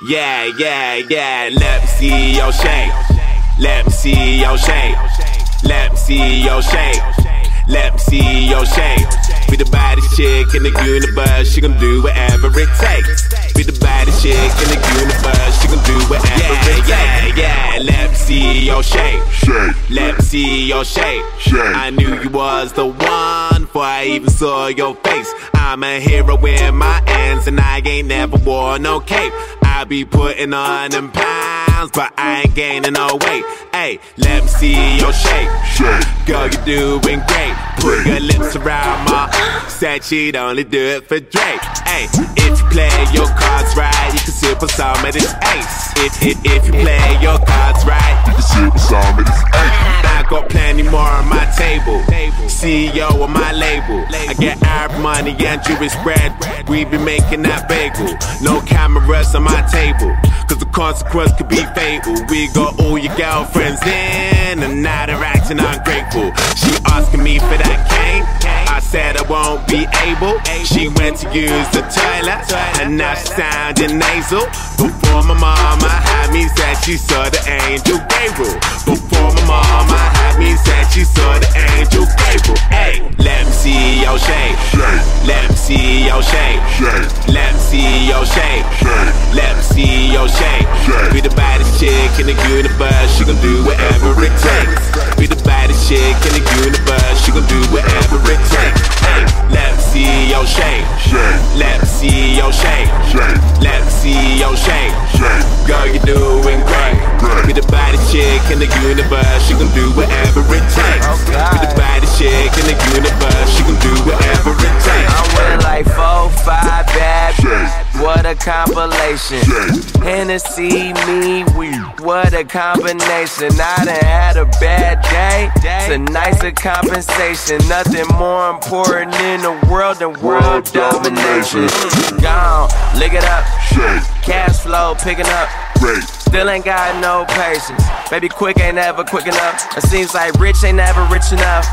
Yeah, yeah, yeah. Let me see your shake. Let me see your shake. Let me see your shake. Let me see your shake. Be the baddest chick in the universe. She gon' do whatever it takes. Be the baddest chick in the universe. She gon' do whatever it takes. Yeah, yeah. Let me see your shake. Let me see your shake. I knew you was the one before I even saw your face. I'm a hero in my ends, and I ain't never wore no cape. I be putting on them pounds, but I ain't gaining no weight. Hey, let me see your shape. Girl, you doing great. Put your lips around my said she'd only do it for Drake. Hey, if you play your cards right, you can sip on some of this ace. If you play your cards right, you can sip on some of this ace. I got plenty more on my table. CEO of my label. I get Arab money and Jewish bread. We be making that bagel. No cameras on my table, cause the consequence could be fatal. We got all your girlfriends in, and now they're acting ungrateful. She asking me for that cane, I said I won't be able. She went to use the toilet, and now she sounding nasal. Before my mama had me said she saw the angel Gabriel. Before my mama had me said she saw the angel Gabriel. Hey, let me see your shape. Let me see your shape. Let me see your shape. Let me see your shape. Be the baddest chick in the universe. She gon' do whatever it takes. Be the baddest chick in the universe. She gon' do whatever it takes. Hey, let me see your shape. Let me see your shape. Let me see your shape. Girl, you doing great. Be the baddest chick in the universe. She gon' do whatever it takes. Be the baddest chick in the universe. She gon' do whatever it takes. I'm with like 4, 5 bad bitches. What a compilation. Hennessy, me, we. What a combination. I done had a bad day. Tonight's a compensation. Nothing more important in the world than world domination. Gone, lick it up. Cash flow picking up. Still ain't got no patience. Baby, quick ain't never quick enough. It seems like rich ain't never rich enough.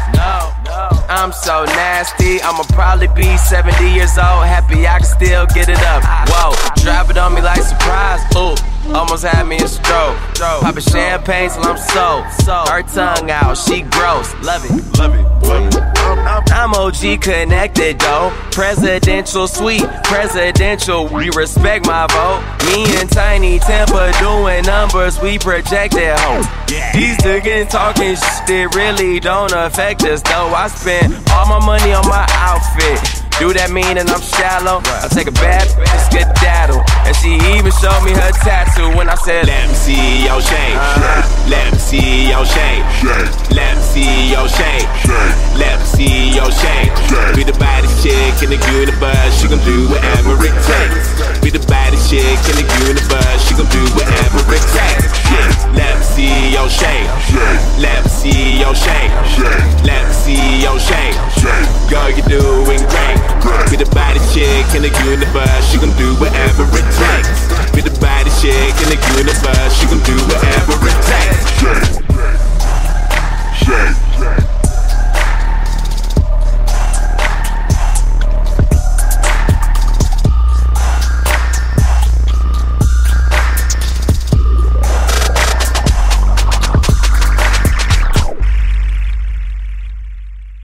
I'm so nasty. I'ma probably be 70 years old. Happy I can still get it up. Whoa, drop it on me like surprise. Ooh, almost had me a stroke. Poppin' champagne till I'm so. Her tongue out, she gross. Love it. I'm OG connected though. Presidential suite, presidential. We respect my vote. Me and Tinie Tempah doing numbers. We projected hope. These niggas talking shit that really don't affect us though. I spend all my money on my outfit. Do that mean that I'm shallow? I take a bath and skedaddle. And she even showed me her tattoo when I said, let me see your shape. Let me see your shape. Let me see your shape. Let me see your shape. Be the baddest chick in the universe. She gon' do whatever it takes. Be the baddest chick in the universe. She gon' do whatever it takes. Let me see your shape. Let me see your shape. Let me see your shape. Girl, you doing great. Be the baddest chick in the universe. She gon' do whatever it takes. Be the baddest chick in the universe. She gon' do whatever it takes.